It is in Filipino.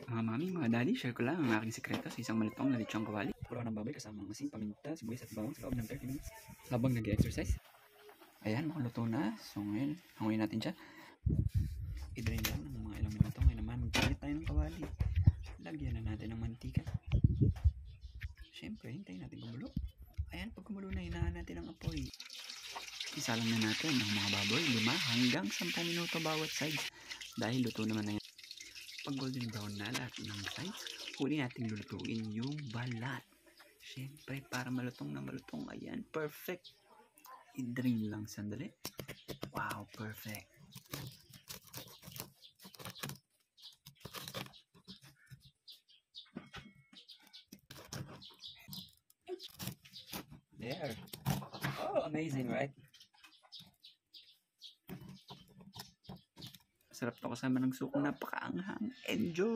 Mga mami, mga daddy, share ko lang ang aking sekreto sa isang malutong na lechong kawali. Puro ng baboy kasama ang asin, paminta, sibuyas at bawang sa loob ng 30 minutes habang nag-exercise. Ayan, makaluto na. So ngayon, hanguin natin siya. I-drain lang ng mga ilang minuto. Ngayon naman, magpalit tayo ng kawali. Lagyan na natin ng mantika. Siyempre, hintayin natin kumulo. Ayan, pag kumulo na, hinaan natin ang apoy. Isa lang na natin ang mga baboy, 5 hanggang 10 minuto bawat sides. Dahil luto naman na yan. Pag golden brown na lahat ng sides, huli natin lulutuin yung balat. Siyempre, para malutong na malutong. Ayan, perfect. I-drain lang sandali. Wow, perfect. There. Oh, amazing, right? Sarap to kasama ng suko, napakaanghang. Enjoy!